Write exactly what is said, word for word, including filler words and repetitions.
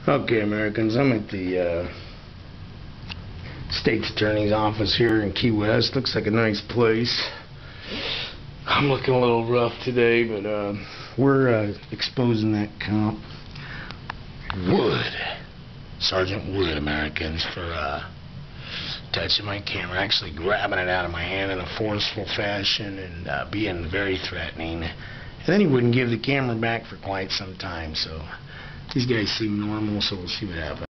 Okay, Americans, I'm at the uh, State's Attorney's office here in Key West. Looks like a nice place. I'm looking a little rough today, but uh, we're uh, exposing that comp. Wood. Sergeant Wood, Americans, for uh, touching my camera, actually grabbing it out of my hand in a forceful fashion and uh, being very threatening. And then he wouldn't give the camera back for quite some time, so these guys seem normal, so we'll see what happens.